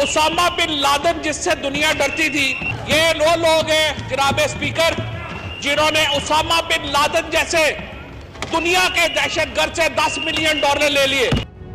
Usama bin Laden जिससे दुनिया डरती थी, ये वो लोग हैं जनाब स्पीकर जिन्होंने उसामा बिन लादेन जैसे दुनिया के दहशतगर्द से $10 मिलियन ले लिए।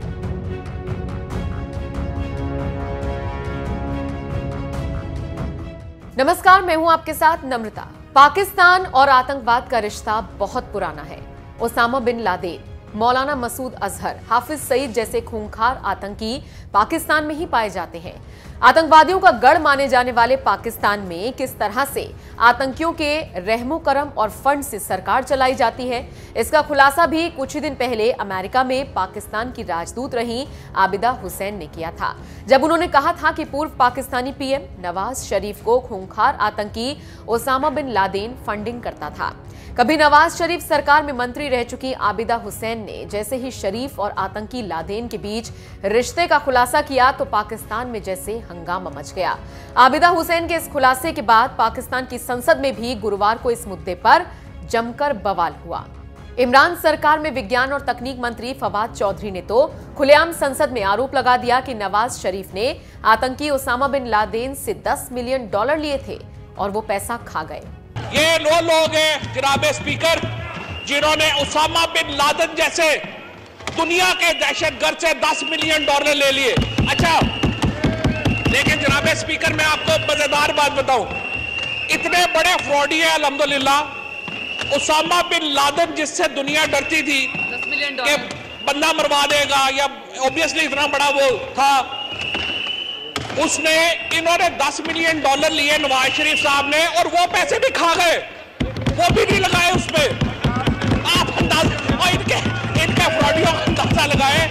नमस्कार, मैं हूं आपके साथ नम्रता। पाकिस्तान और आतंकवाद का रिश्ता बहुत पुराना है। उसामा बिन लादेन, मौलाना मसूद अजहर, हाफिज सईद जैसे खूंखार आतंकी पाकिस्तान में ही पाए जाते हैं। आतंकवादियों का गढ़ माने जाने वाले पाकिस्तान में किस तरह से आतंकियों के रहमो करम और फंड से सरकार चलाई जाती है, इसका खुलासा भी कुछ ही दिन पहले अमेरिका में पाकिस्तान की राजदूत रही आबिदा हुसैन ने किया था, जब उन्होंने कहा था कि पूर्व पाकिस्तानी पीएम नवाज शरीफ को खूंखार आतंकी उसामा बिन लादेन फंडिंग करता था। कभी नवाज शरीफ सरकार में मंत्री रह चुकी आबिदा हुसैन ने जैसे ही शरीफ और आतंकी लादेन के बीच रिश्ते का खुलासा किया तो पाकिस्तान में जैसे हंगामा मच गया। आबिदा हुसैन के इस खुलासे के बाद पाकिस्तान की संसद में भी गुरुवार को इस मुद्दे पर जमकर बवाल हुआ। इमरान सरकार में विज्ञान और तकनीक मंत्री फवाद चौधरी ने तो खुलेआम संसद में आरोप लगा दिया कि नवाज शरीफ ने आतंकी उसामा बिन लादेन से $10 मिलियन लिए थे और वो पैसा खा गए। ये वो लोग हैं जनाब स्पीकर जिन्होंने उसामा बिन लादेन जैसे दुनिया के दहशतगर्द से $10 मिलियन ले लिए। अच्छा, लेकिन जनाब स्पीकर मैं आपको मजेदार बात बताऊं, इतने बड़े फ्रॉडी है अल्हम्दुलिल्लाह। उसामा बिन लादेन जिससे दुनिया डरती थी कि बंदा मरवा देगा, या ऑब्वियसली इतना बड़ा वो था, उसने इन्होंने $10 मिलियन लिए नवाज शरीफ साहब ने, और वो पैसे भी खा गए, वो भी नहीं लगाए उसमें। आप अंदाजा इनके फ्रॉडियों का अंदाजा लगाए।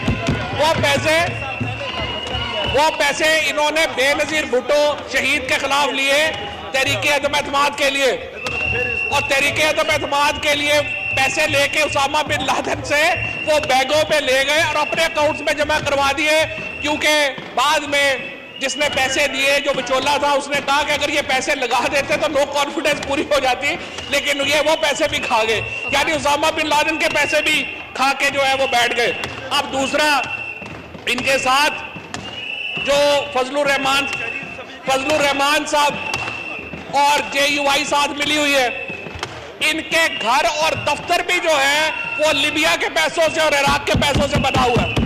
वो पैसे इन्होंने बेनजीर भुट्टो शहीद के खिलाफ लिए तहरीके अदम एतमाद के लिए, और तहरीके अदम एतमाद के लिए पैसे लेके उसामा बिन लादेन से वो बैगों पे ले गए और अपने अकाउंट्स में जमा करवा दिए, क्योंकि बाद में जिसने पैसे दिए, जो बिचौला था, उसने कहा कि अगर ये पैसे लगा देते तो नो कॉन्फिडेंस पूरी हो जाती, लेकिन ये वो पैसे भी खा गए, यानी उसामा बिन लादेन के पैसे भी खा के जो है वो बैठ गए। अब दूसरा, इनके साथ जो फजलुर रहमान साहब और JUI साथ मिली हुई है, इनके घर और दफ्तर भी जो है वो लिबिया के पैसों से और इराक के पैसों से बना हुआ है।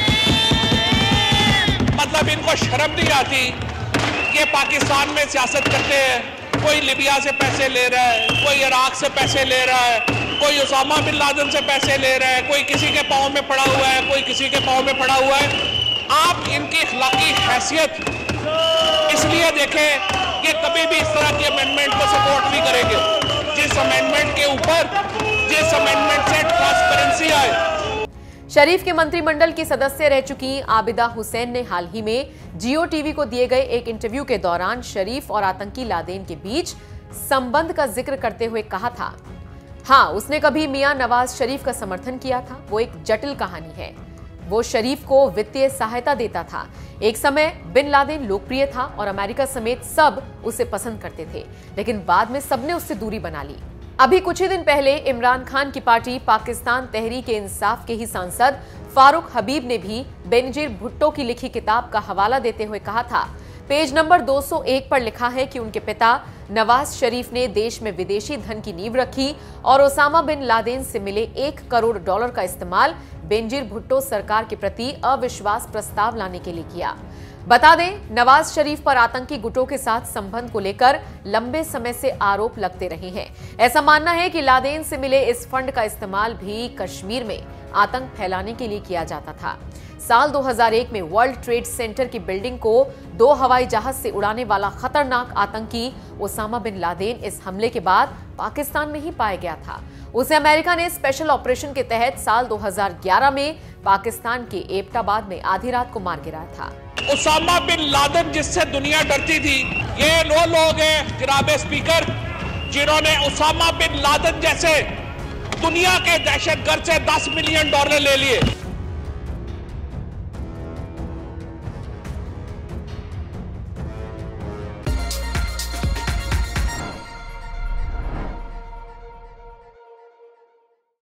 मतलब इनको शर्म नहीं आती, ये पाकिस्तान में सियासत करते हैं, कोई लिबिया से पैसे ले रहा है, कोई इराक से पैसे ले रहा है, कोई उसामा बिन लादेन से पैसे ले रहा है, कोई किसी के पाँव में पड़ा हुआ है, कोई किसी के पाँव में पड़ा हुआ है। आप इनकी अखलाकी हैसियत इसलिए देखें कि कभी भी इस तरह के अमेंडमेंट को सपोर्ट नहीं करेंगे, जिस अमेंडमेंट के ऊपर, जिस अमेंडमेंट से ट्रांसपेरेंसी आए। शरीफ के मंत्रिमंडल की सदस्य रह चुकी आबिदा हुसैन ने हाल ही में जियो टीवी को दिए गए एक इंटरव्यू के दौरान शरीफ और आतंकी लादेन के बीच संबंध का जिक्र करते हुए कहा था, हाँ, उसने कभी मियां नवाज शरीफ का समर्थन किया था। वो एक जटिल कहानी है। वो शरीफ को वित्तीय सहायता देता था। एक समय बिन लादेन लोकप्रिय था और अमेरिका समेत सब उसे पसंद करते थे, लेकिन बाद में सबने उससे दूरी बना ली। अभी कुछ ही दिन पहले इमरान खान की पार्टी पाकिस्तान तहरीक इंसाफ के ही सांसद फारूक हबीब ने भी बेनजीर भुट्टो की लिखी किताब का हवाला देते हुए कहा था, पेज नंबर 201 पर लिखा है कि उनके पिता नवाज शरीफ ने देश में विदेशी धन की नींव रखी और उसामा बिन लादेन से मिले $1 करोड़ का इस्तेमाल बेनजीर भुट्टो सरकार के प्रति अविश्वास प्रस्ताव लाने के लिए किया। बता दें, नवाज शरीफ पर आतंकी गुटों के साथ संबंध को लेकर लंबे समय से आरोप लगते रहे हैं। ऐसा मानना है कि लादेन से मिले इस फंड का इस्तेमाल भी कश्मीर में आतंक फैलाने के लिए किया जाता था। साल 2001 में वर्ल्ड ट्रेड सेंटर की बिल्डिंग को 2 हवाई जहाज से उड़ाने वाला खतरनाक आतंकी उसामा बिन लादेन इस हमले के बाद पाकिस्तान में ही पाया गया था। उसे अमेरिका ने स्पेशल ऑपरेशन के तहत साल 2011 में पाकिस्तान के एबटाबाद में आधी रात को मार गिराया था। उसामा बिन लादेन जिससे दुनिया डरती थी, ये वो लोग हैं जनाब स्पीकर जिन्होंने उसामा बिन लादेन जैसे दुनिया के दहशतगर्द से $10 मिलियन ले लिए।